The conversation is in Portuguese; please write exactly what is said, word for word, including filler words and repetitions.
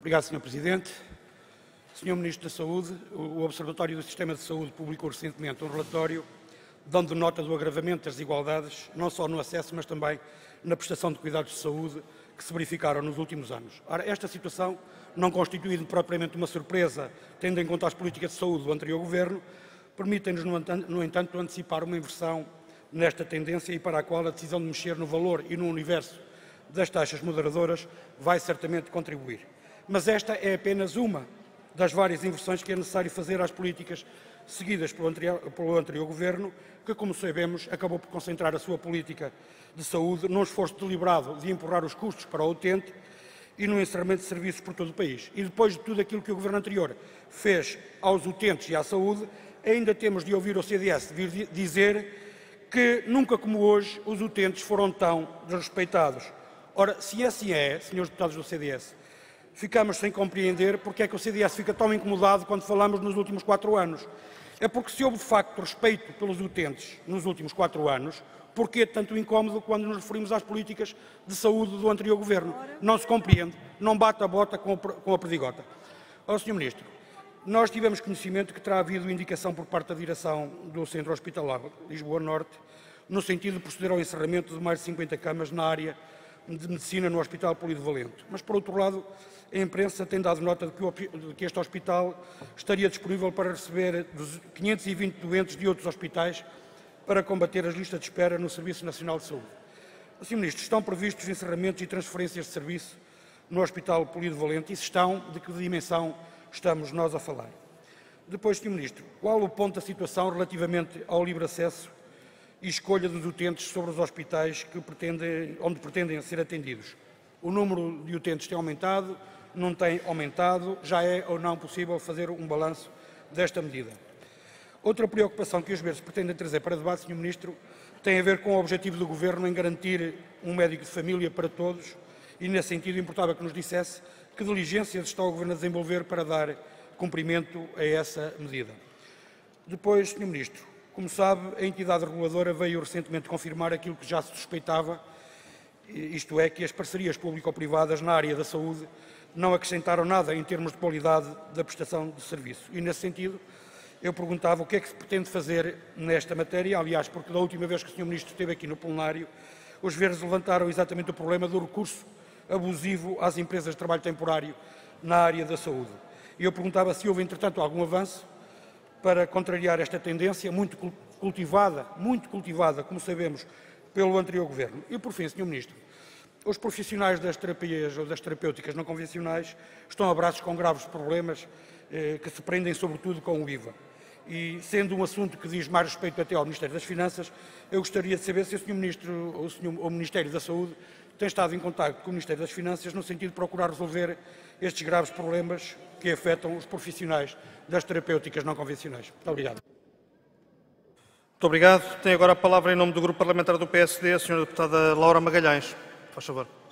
Obrigado, senhor Presidente. senhor Ministro da Saúde, o Observatório do Sistema de Saúde publicou recentemente um relatório dando nota do agravamento das desigualdades, não só no acesso, mas também na prestação de cuidados de saúde que se verificaram nos últimos anos. Ora, esta situação, não constituindo propriamente uma surpresa, tendo em conta as políticas de saúde do anterior Governo, permitem-nos, no entanto, antecipar uma inversão nesta tendência e para a qual a decisão de mexer no valor e no universo das taxas moderadoras vai certamente contribuir. Mas esta é apenas uma das várias inversões que é necessário fazer às políticas seguidas pelo anterior, pelo anterior Governo, que, como sabemos, acabou por concentrar a sua política de saúde num esforço deliberado de empurrar os custos para o utente e no encerramento de serviços por todo o país. E depois de tudo aquilo que o Governo anterior fez aos utentes e à saúde, ainda temos de ouvir o C D S vir dizer que nunca como hoje os utentes foram tão desrespeitados. Ora, se assim é, senhores deputados do C D S, ficamos sem compreender porque é que o C D S fica tão incomodado quando falamos nos últimos quatro anos. É porque se houve de facto respeito pelos utentes nos últimos quatro anos, porquê tanto incómodo quando nos referimos às políticas de saúde do anterior Governo? Não se compreende, não bate a bota com a perdigota. Ora, senhor Ministro, nós tivemos conhecimento que terá havido indicação por parte da direção do Centro Hospitalar Lisboa Norte, no sentido de proceder ao encerramento de mais de cinquenta camas na área de medicina no Hospital Polivalente. Mas, por outro lado, a imprensa tem dado nota de que, o, de que este hospital estaria disponível para receber quinhentos e vinte doentes de outros hospitais para combater as listas de espera no Serviço Nacional de Saúde. senhor Ministro, estão previstos encerramentos e transferências de serviço no Hospital Polivalente e se estão, de que dimensão estamos nós a falar? Depois, senhor Ministro, qual o ponto da situação relativamente ao livre acesso e escolha dos utentes sobre os hospitais que pretendem, onde pretendem ser atendidos? O número de utentes tem aumentado, não tem aumentado, já é ou não possível fazer um balanço desta medida? Outra preocupação que os verdes pretendem trazer para debate, senhor Ministro, tem a ver com o objetivo do Governo em garantir um médico de família para todos e, nesse sentido, importava que nos dissesse que diligências está o Governo a desenvolver para dar cumprimento a essa medida. Depois, senhor Ministro, como sabe, a entidade reguladora veio recentemente confirmar aquilo que já se suspeitava, isto é, que as parcerias público-privadas na área da saúde não acrescentaram nada em termos de qualidade da prestação de serviço. E, nesse sentido, eu perguntava o que é que se pretende fazer nesta matéria, aliás, porque da última vez que o senhor Ministro esteve aqui no plenário, os verdes levantaram exatamente o problema do recurso abusivo às empresas de trabalho temporário na área da saúde. E eu perguntava se houve, entretanto, algum avanço para contrariar esta tendência muito cultivada, muito cultivada, como sabemos, pelo anterior Governo. E, por fim, senhor Ministro, os profissionais das terapias ou das terapêuticas não convencionais estão a braços com graves problemas eh, que se prendem, sobretudo, com o I V A. E, sendo um assunto que diz mais respeito até ao Ministério das Finanças, eu gostaria de saber se o senhor Ministro ou o, senhor, o Ministério da Saúde tem estado em contacto com o Ministério das Finanças no sentido de procurar resolver estes graves problemas que afetam os profissionais das terapêuticas não convencionais. Muito obrigado. Muito obrigado. Tem agora a palavra em nome do Grupo Parlamentar do P S D, a senhora deputada Laura Magalhães. Faz favor.